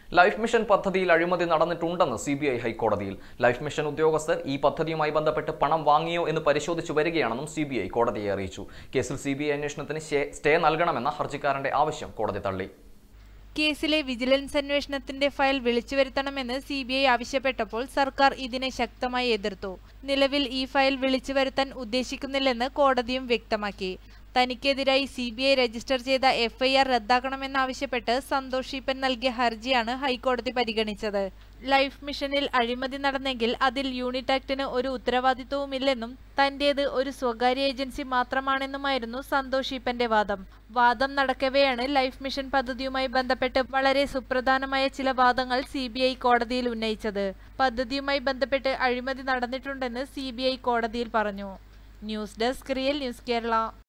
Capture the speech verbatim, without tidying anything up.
Life mission പദ്ധതിയിൽ അഴിമതി നടന്നിട്ടുണ്ടെന്ന് സി ബി ഐ ഹൈക്കോടതിയിൽ. ലൈഫ് മിഷൻ ഉദ്യോഗസ്ഥർ ഈ പദ്ധതിയുമായി ബന്ധപ്പെട്ട് പണം വാങ്ങിയോ എന്ന് പരിശോധിച്ചു വരികയാണെന്നും സി ബി ഐ കോടതിയെ അറിയിച്ചു. കേസിൽ സി ബി ഐ അന്വേഷണത്തിന് സ്റ്റേ നൽകണമെന്ന ഹർജിക്കാരന്റെ ആവശ്യം കോടതി തള്ളി. കേസിലെ വിജിലൻസ് അന്വേഷണത്തിന്റെ ഫയൽ വിളിച്ചുവരുത്തണമെന്ന് സി ബി ഐ ആവശ്യപ്പെട്ടപ്പോൾ സർക്കാർ ഇതിനെ ശക്തമായി എതിർത്തു. നിലവിൽ ഈ ഫയൽ വിളിച്ചുവരുത്താൻ ഉദ്ദേശിക്കുന്നില്ലെന്ന് കോടതിയും വ്യക്തമാക്കി. തനിക്കെതിരായി സി ബി ഐ രജിസ്റ്റർ ചെയ്ത എഫ് ഐ ആർ റദ്ദാക്കണമെന്നാവശ്യപ്പെട്ട് സന്തോഷ് ഈപ്പൻ നൽകിയ ഹർജിയാണ് ഹൈക്കോടതി പരിഗണിച്ചത്. ലൈഫ് മിഷനിൽ അഴിമതി നടന്നെങ്കിൽ അതിൽ യൂണിറ്റ് ആക്ടിന് ഒരു ഉത്തരവാദിത്വവുമില്ലെന്നും തന്റേത് ഒരു സ്വകാര്യ ഏജൻസി മാത്രമാണെന്നുമായിരുന്നു സന്തോഷ് ഈപ്പന്റെ വാദം. വാദം നടക്കവെയാണ് ലൈഫ് മിഷൻ പദ്ധതിയുമായി ബന്ധപ്പെട്ട് വളരെ സുപ്രധാനമായ ചില വാദങ്ങൾ സി ബി ഐ കോടതിയിൽ ഉന്നയിച്ചത്. പദ്ധതിയുമായി ബന്ധപ്പെട്ട് അഴിമതി നടന്നിട്ടുണ്ടെന്ന് സി ബി ഐ കോടതിയിൽ പറഞ്ഞു. News desk real news Kerala.